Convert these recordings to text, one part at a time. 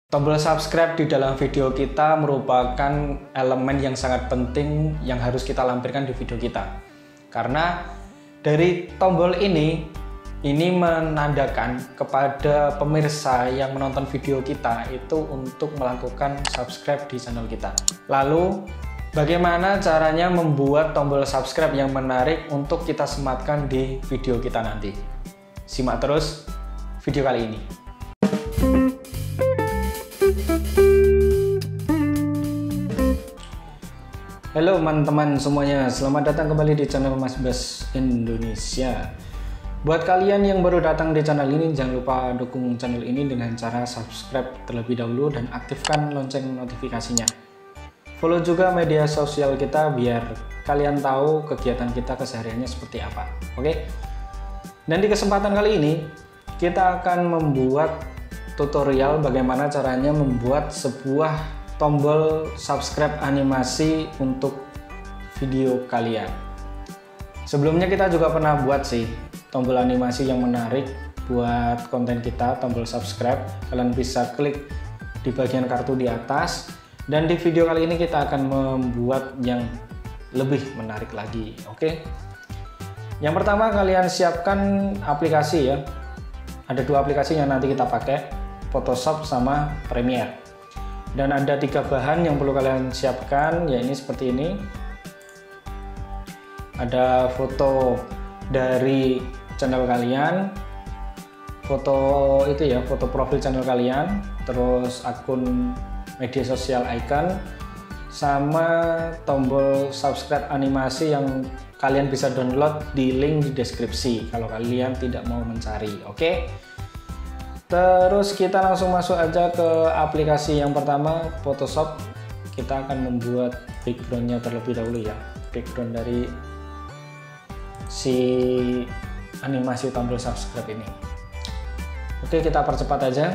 Tombol subscribe di dalam video kita merupakan elemen yang sangat penting yang harus kita lampirkan di video kita. Karena dari tombol ini menandakan kepada pemirsa yang menonton video kita itu untuk melakukan subscribe di channel kita. Lalu, bagaimana caranya membuat tombol subscribe yang menarik untuk kita sematkan di video kita nanti? Simak terus video kali ini. Halo teman-teman semuanya, selamat datang kembali di channel Mas Bas Indonesia. Buat kalian yang baru datang di channel ini, jangan lupa dukung channel ini dengan cara subscribe terlebih dahulu dan aktifkan lonceng notifikasinya. Follow juga media sosial kita biar kalian tahu kegiatan kita kesehariannya seperti apa. Oke? Dan di kesempatan kali ini kita akan membuat tutorial bagaimana caranya membuat sebuah tombol subscribe animasi untuk video kalian. Sebelumnya kita juga pernah buat sih tombol animasi yang menarik buat konten kita, tombol subscribe. Kalian bisa klik di bagian kartu di atas, dan di video kali ini kita akan membuat yang lebih menarik lagi. Oke? Yang pertama, kalian siapkan aplikasi ya. Ada dua aplikasi yang nanti kita pakai, Photoshop sama Premiere. Dan ada 3 bahan yang perlu kalian siapkan, ya ini seperti ini. Ada foto dari channel kalian, foto itu ya, foto profil channel kalian, terus akun media sosial icon, sama tombol subscribe animasi yang kalian bisa download di link di deskripsi kalau kalian tidak mau mencari. Oke? Terus kita langsung masuk aja ke aplikasi yang pertama, Photoshop. Kita akan membuat backgroundnya terlebih dahulu ya, background dari si animasi tombol subscribe ini. Oke, kita percepat aja.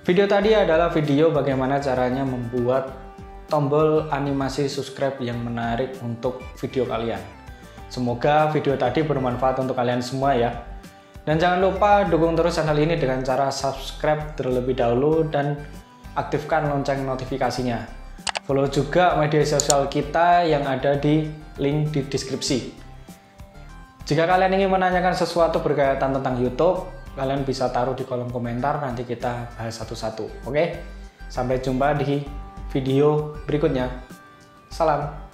Video tadi adalah video bagaimana caranya membuat tombol animasi subscribe yang menarik untuk video kalian. Semoga video tadi bermanfaat untuk kalian semua ya. Dan jangan lupa dukung terus channel ini dengan cara subscribe terlebih dahulu dan aktifkan lonceng notifikasinya. Follow juga media sosial kita yang ada di link di deskripsi. Jika kalian ingin menanyakan sesuatu berkaitan tentang YouTube, kalian bisa taruh di kolom komentar, nanti kita bahas satu-satu. Oke? Sampai jumpa di video berikutnya. Salam.